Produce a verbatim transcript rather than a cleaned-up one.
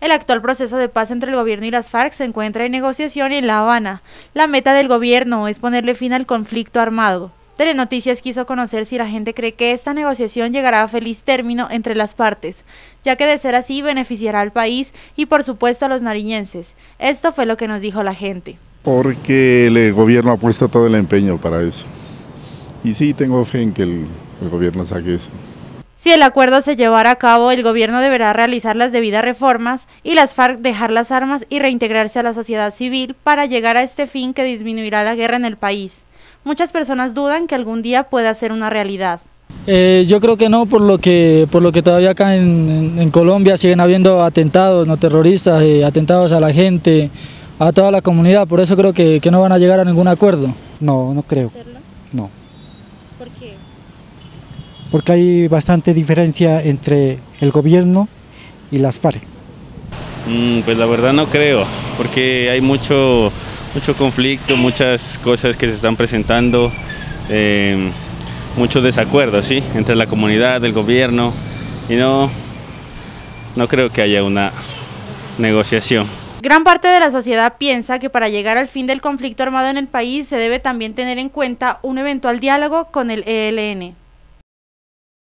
El actual proceso de paz entre el gobierno y las FARC se encuentra en negociación en La Habana. La meta del gobierno es ponerle fin al conflicto armado. Telenoticias quiso conocer si la gente cree que esta negociación llegará a feliz término entre las partes, ya que de ser así beneficiará al país y por supuesto a los nariñenses. Esto fue lo que nos dijo la gente. Porque el gobierno ha puesto todo el empeño para eso. Y sí, tengo fe en que el, el gobierno saque eso. Si el acuerdo se llevara a cabo, el gobierno deberá realizar las debidas reformas y las FARC dejar las armas y reintegrarse a la sociedad civil para llegar a este fin que disminuirá la guerra en el país. Muchas personas dudan que algún día pueda ser una realidad. Eh, yo creo que no, por lo que, por lo que todavía acá en, en, en Colombia siguen habiendo atentados no terroristas, eh, atentados a la gente, a toda la comunidad, por eso creo que, que no van a llegar a ningún acuerdo. No, no creo. ¿Hacerlo? No. ¿Por qué? Porque hay bastante diferencia entre el gobierno y las FARC. Mm, pues la verdad no creo, porque hay mucho, mucho conflicto, muchas cosas que se están presentando, eh, muchos desacuerdos, ¿sí?, entre la comunidad, el gobierno, y no, no creo que haya una negociación. Gran parte de la sociedad piensa que para llegar al fin del conflicto armado en el país se debe también tener en cuenta un eventual diálogo con el E L N.